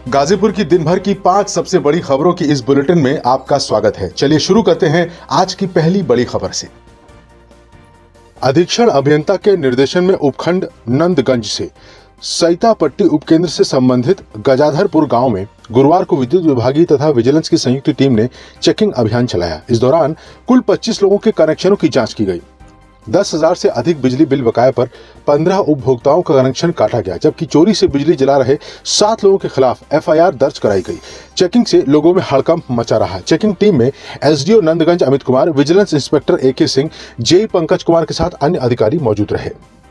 गाजीपुर की दिन भर की 5 सबसे बड़ी खबरों की इस बुलेटिन में आपका स्वागत है। चलिए शुरू करते हैं आज की पहली बड़ी खबर से। अधीक्षण अभियंता के निर्देशन में उपखंड नंदगंज से सैतापट्टी उपकेंद्र से संबंधित गजाधरपुर गांव में गुरुवार को विद्युत विभागीय तथा विजिलेंस की संयुक्त टीम ने चेकिंग अभियान चलाया। इस दौरान कुल 25 लोगों के कनेक्शनों की जांच की गई। 10,000 से अधिक बिजली बिल बकाये पर 15 उपभोक्ताओं का कनेक्शन काटा गया, जबकि चोरी से बिजली जला रहे 7 लोगों के खिलाफ एफआईआर दर्ज कराई गई। चेकिंग से लोगों में हड़कंप मचा रहा। चेकिंग टीम में SDO Nandganj Amit Kumar, vigilance inspector AK Singh, JE Pankaj Kumar के साथ अन्य अधिकारी मौजूद रहे।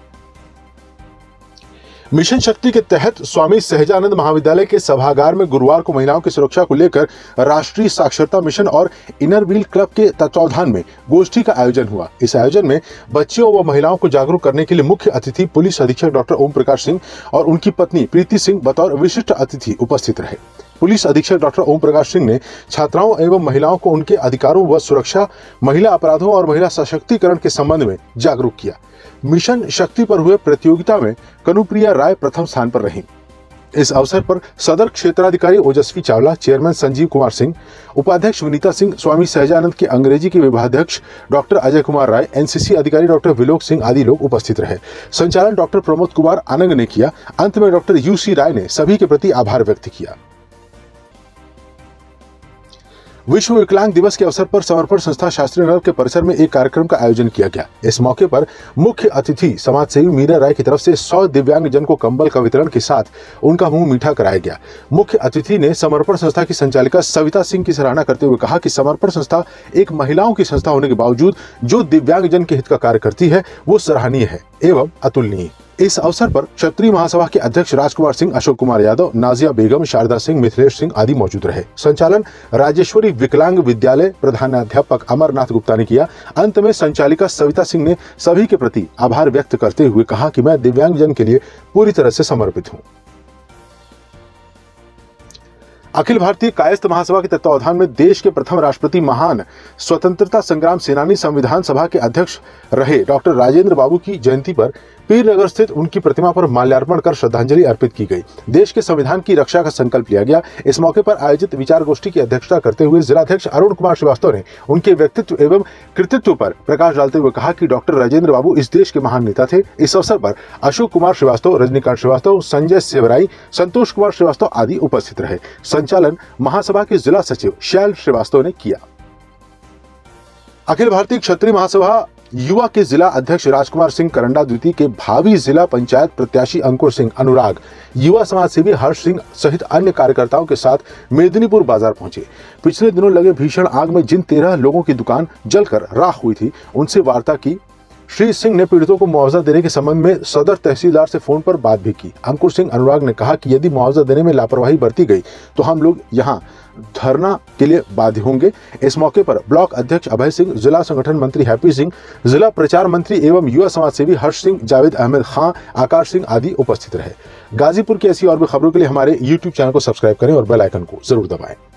मिशन शक्ति के तहत स्वामी सहजानंद महाविद्यालय के सभागार में गुरुवार को महिलाओं की सुरक्षा को लेकर राष्ट्रीय साक्षरता मिशन और इनर व्हील क्लब के तत्वावधान में गोष्ठी का आयोजन हुआ। इस आयोजन में बच्चियों व महिलाओं को जागरूक करने के लिए मुख्य अतिथि पुलिस अधीक्षक डॉक्टर ओम प्रकाश सिंह और उनकी पत्नी प्रीति सिंह बतौर विशिष्ट अतिथि उपस्थित रहे। पुलिस अधीक्षक डॉक्टर ओम प्रकाश सिंह ने छात्राओं एवं महिलाओं को उनके अधिकारों व सुरक्षा, महिला अपराधों और महिला सशक्तिकरण के संबंध में जागरूक किया। मिशन शक्ति पर हुए प्रतियोगिता में कनुप्रिया राय प्रथम स्थान पर रहीं। इस अवसर पर सदर क्षेत्राधिकारी ओजस्वी चावला, चेयरमैन संजीव कुमार सिंह, उपाध्यक्ष विनीता सिंह, स्वामी सहजानंद के अंग्रेजी के विभागाध्यक्ष डॉक्टर अजय कुमार राय, NCC अधिकारी डॉक्टर विलोक सिंह आदि लोग उपस्थित रहे। संचालन डॉक्टर प्रमोद कुमार आनंद ने किया। अंत में डॉक्टर UC राय ने सभी के प्रति आभार व्यक्त किया। विश्व विकलांग दिवस के अवसर पर समर्पण संस्था शास्त्री नगर के परिसर में एक कार्यक्रम का आयोजन किया गया। इस मौके पर मुख्य अतिथि समाजसेवी मीरा राय की तरफ से 100 दिव्यांग जन को कंबल का वितरण के साथ उनका मुंह मीठा कराया गया। मुख्य अतिथि ने समर्पण संस्था की संचालिका सविता सिंह की सराहना करते हुए कहा कि समर्पण संस्था एक महिलाओं की संस्था होने के बावजूद जो दिव्यांग जन के हित का कार्य करती है वो सराहनीय है एवं अतुलनीय। इस अवसर पर क्षत्रिय महासभा के अध्यक्ष राजकुमार सिंह, अशोक कुमार यादव, नाजिया बेगम, शारदा सिंह, मिथिलेश सिंह आदि मौजूद रहे। संचालन राजेश्वरी विकलांग विद्यालय प्रधानाध्यापक अमरनाथ गुप्ता ने किया। अंत में संचालिका सविता सिंह ने सभी के प्रति आभार व्यक्त करते हुए कहा कि मैं दिव्यांग जन के लिए पूरी तरह से समर्पित हूँ। अखिल भारतीय कायस्थ महासभा के तत्वावधान में देश के प्रथम राष्ट्रपति, महान स्वतंत्रता संग्राम सेनानी, संविधान सभा के अध्यक्ष रहे डॉक्टर राजेंद्र बाबू की जयंती पर पीरनगर स्थित उनकी प्रतिमा पर माल्यार्पण कर श्रद्धांजलि अर्पित की गई। देश के संविधान की रक्षा का संकल्प लिया गया। इस मौके पर आयोजित विचार गोष्ठी की अध्यक्षता करते हुए जिलाध्यक्ष अरुण कुमार श्रीवास्तव ने उनके व्यक्तित्व एवं कृतित्व पर प्रकाश डालते हुए कहा कि डॉक्टर राजेंद्र बाबू इस देश के महान नेता थे। इस अवसर पर अशोक कुमार श्रीवास्तव, रजनीकांत श्रीवास्तव, संजय सेवराई, संतोष कुमार श्रीवास्तव आदि उपस्थित रहे। संचालन महासभा के जिला सचिव शैल श्रीवास्तव ने किया। अखिल भारतीय क्षत्रिय महासभा युवा के जिला अध्यक्ष राजकुमार सिंह करंडा द्वितीय के भावी जिला पंचायत प्रत्याशी अंकुर सिंह अनुराग, युवा समाज सेवी हर्ष सिंह सहित अन्य कार्यकर्ताओं के साथ मेदिनीपुर बाजार पहुंचे। पिछले दिनों लगे भीषण आग में जिन 13 लोगों की दुकान जलकर राख हुई थी, उनसे वार्ता की। श्री सिंह ने पीड़ितों को मुआवजा देने के संबंध में सदर तहसीलदार से फोन पर बात भी की। अंकुर सिंह अनुराग ने कहा कि यदि मुआवजा देने में लापरवाही बरती गई तो हम लोग यहां धरना के लिए बाध्य होंगे। इस मौके पर ब्लॉक अध्यक्ष अभय सिंह, जिला संगठन मंत्री हैप्पी सिंह, जिला प्रचार मंत्री एवं युवा समाज सेवी हर्ष सिंह, जावेद अहमद खां, आकाश सिंह आदि उपस्थित रहे। गाजीपुर की ऐसी और भी खबरों के लिए हमारे YouTube चैनल को सब्सक्राइब करें और बेल आइकन को जरूर दबाएं।